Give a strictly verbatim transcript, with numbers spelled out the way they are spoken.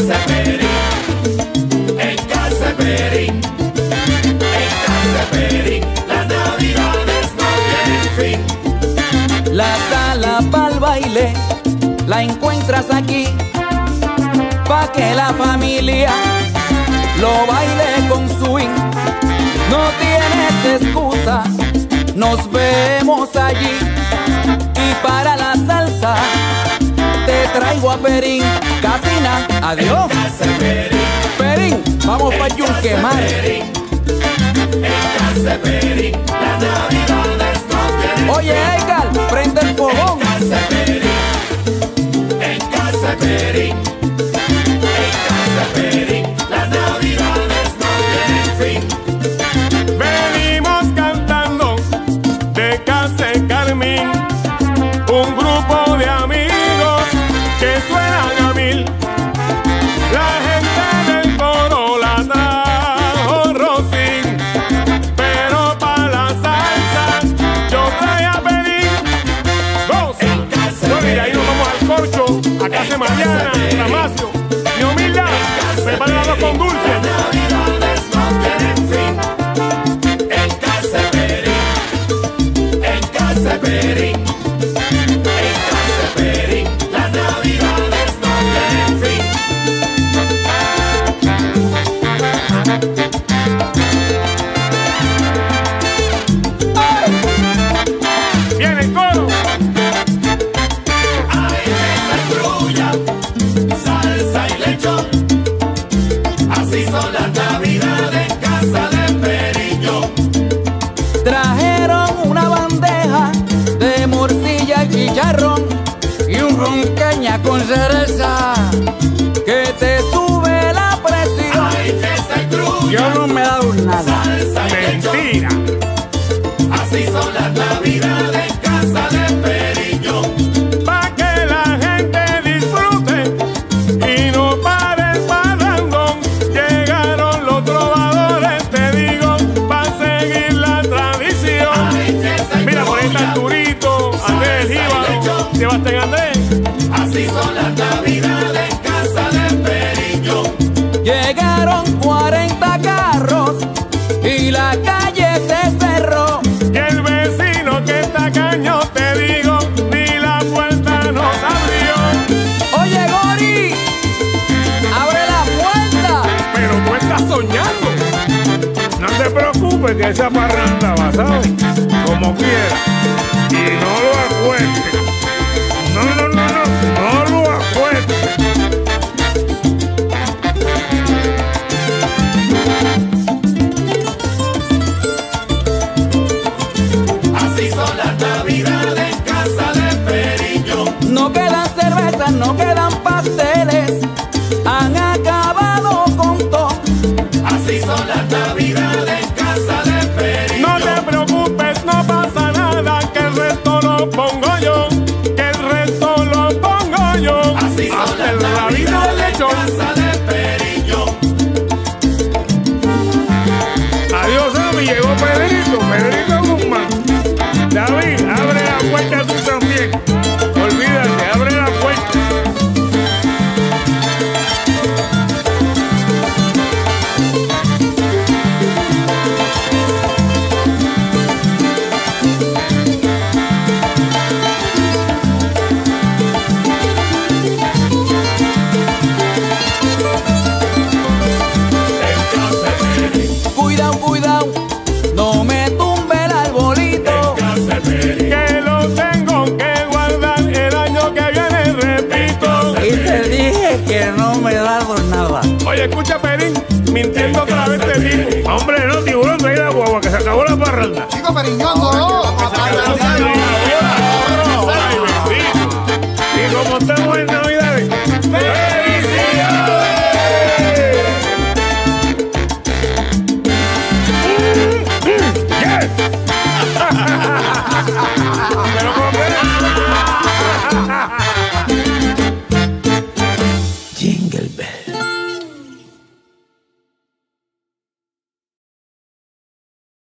casa de Perín, en casa de Perín, en casa de Perín, las navidades no tienen fin. La sala pa'l baile la encuentras aquí, pa' que la familia lo baile con swing. No tienes excusa, nos vemos allí. Y para la salsa te traigo a Perín. Casina, adiós. Perín, Perín, vamos pa' Yunquemar. en casa de Perín, las navidades no tienen fin. Oye, Edgar, prende el fogón. En casa de Perín, en casa de Perín, en casa de Perín, las navidades no tienen fin. Venimos cantando de casa de Carmín, un grupo de amigos que suenan a mil. La gente del coro la trajo Rosín, pero para la salsa yo traía a Perín. Goza. Bueno, y ahí nos vamos al corcho, a casa de Mariana, Damasio, mi humildad, preparado con dulce. Navidades no tienen fin. En casa de Perín, en casa de Perín, en casa de Perín, las navidades no tienen fin. Viene el coro. Hay mesa y trulla, salsa y lechón, así son las navidades en casa de Periñón. Trajeron una bandeja de morcilla y chicharrón y un ronqueña con cereza que te sube la presión. Hay mesa y trulla, Yo no me he dado nada. salsa y lechón, Mentira. así son las navidades en casa de Periñón. Pa' que la gente disfrute y no pare el parrandón. Llegaron los trovadores, te digo, pa' seguir la tradición. Hay mesa y Mira, por ahí está trulla, Arturito, Andrés Jíbaro, Sebastián Andrés. así son las navidades en casa de Periñón. Llegaron cuarenta carros y la calle se cerró. Y el vecino que está caño, te digo, ni la puerta nos abrió. Oye, Gori, abre la puerta. Pero tú estás soñando. No te preocupes que esa parranda va, ¿sabes? Como quiera. Y no lo acuestes. No, no, no, no. No lo acuestes. Así son las navidades en casa de Periñón. No quedan cervezas, no quedan pasteles, han acabado con todo. Así son las navidades en casa de Periñón. No te preocupes, no pasa nada, que el resto lo pongo yo. Que el resto lo pongo yo. Así son Hasta las el rabito de navidades en lechón. casa de Periñón. Adiós, Ami, llegó Pedrito, Pedrito Guzmán. David, abre la puerta tú también. Olvídate, abre la puerta. En casa de Perín, Cuidado, cuidado, no me tumbe el arbolito. en casa de Perín, Que lo tengo que guardar el año que viene, repito. Y te dije que no me he dado nada. Oye, escucha, Perín, mintiendo otra vez este tipo. Hombre, no, tiburón, trae la guagua, que se acabó la parranda. Chico Periñón, no. Ay, bendito. Y como estamos en Navidades, ¡felicidades! Mm, mm, ¡yes!